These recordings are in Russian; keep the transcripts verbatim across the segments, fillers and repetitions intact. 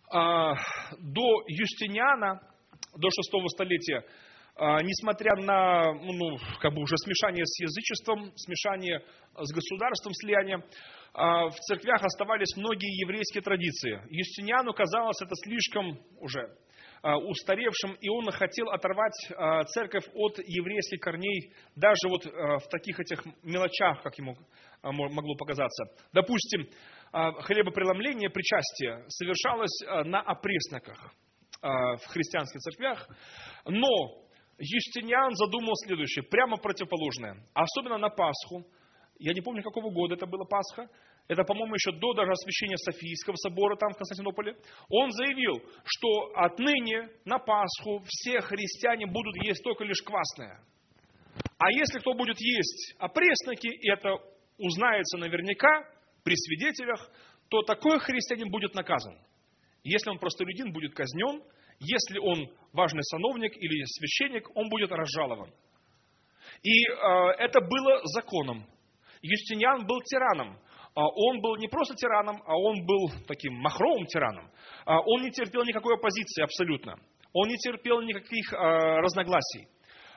А, До Юстиниана, до шестого столетия, а, несмотря на ну, как бы уже смешание с язычеством, смешание с государством, слияние, а, в церквях оставались многие еврейские традиции. Юстиниану казалось это слишком уже а, устаревшим, и он хотел оторвать а, церковь от еврейских корней, даже вот а, в таких этих мелочах, как ему а, могло показаться. Допустим, а, хлебопреломление, причастие совершалось а, на опресноках а, в христианских церквях, но Юстиниан задумал следующее, прямо противоположное, особенно на Пасху. Я не помню, какого года это была Пасха. Это, по-моему, еще до даже освящения Софийского собора там, в Константинополе. Он заявил, что отныне на Пасху все христиане будут есть только лишь квасное. А если кто будет есть опресноки, и это узнается наверняка при свидетелях, то такой христианин будет наказан. Если он простолюдин, будет казнен. Если он важный сановник или священник, он будет разжалован. И э, это было законом. Юстиниан был тираном. Он был не просто тираном, а он был таким махровым тираном. Он не терпел никакой оппозиции абсолютно. Он не терпел никаких разногласий.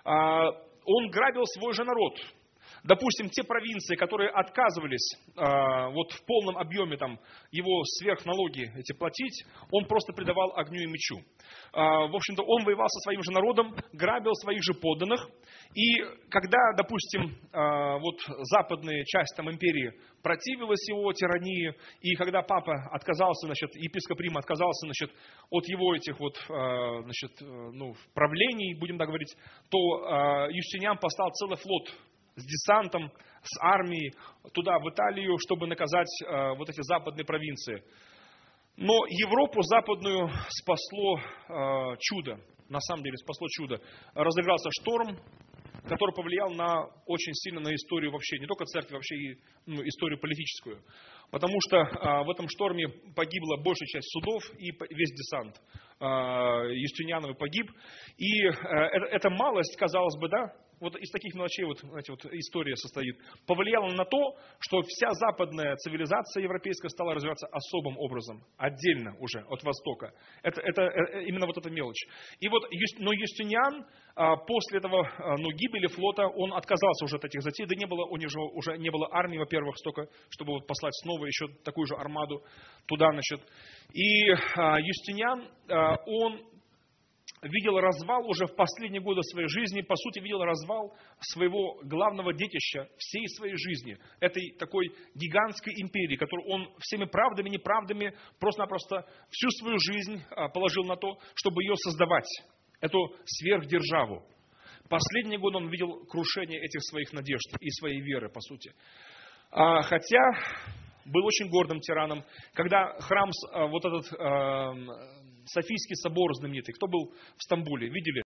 Он грабил свой же народ. Допустим, те провинции, которые отказывались вот в полном объеме там, его сверхналоги эти платить, он просто предавал огню и мечу. В общем-то, он воевал со своим же народом, грабил своих же подданных. И когда, допустим, вот западная часть там, империи противилась его тирании, и когда папа отказался, значит, епископ Рима отказался значит, от его этих вот, значит, ну, правлений, будем так говорить, то Юстиниан послал целый флот с десантом, с армией туда, в Италию, чтобы наказать э, вот эти западные провинции. Но Европу западную спасло э, чудо, на самом деле спасло чудо. Разыгрался шторм, который повлиял на, очень сильно на историю вообще, не только церкви, вообще и ну, историю политическую. Потому что э, в этом шторме погибла большая часть судов и весь десант э, Юстиниановый погиб. И э, это, эта малость, казалось бы, да, вот из таких мелочей вот, знаете, вот история состоит, повлияло на то, что вся западная цивилизация европейская стала развиваться особым образом, отдельно уже от Востока. Это, это, это именно вот эта мелочь. И вот, но Юстиниан после этого, ну, гибели флота, он отказался уже от этих затей, да не было у него уже не было армии, во-первых, столько, чтобы вот послать снова еще такую же армаду туда, значит. И Юстиниан, он видел развал уже в последние годы своей жизни, по сути, видел развал своего главного детища всей своей жизни, этой такой гигантской империи, которую он всеми правдами, неправдами, просто-напросто всю свою жизнь положил на то, чтобы ее создавать, эту сверхдержаву. Последние годы он видел крушение этих своих надежд и своей веры, по сути. Хотя был очень гордым тираном, когда храм, вот этот Софийский собор знаменитый, кто был в Стамбуле, видели?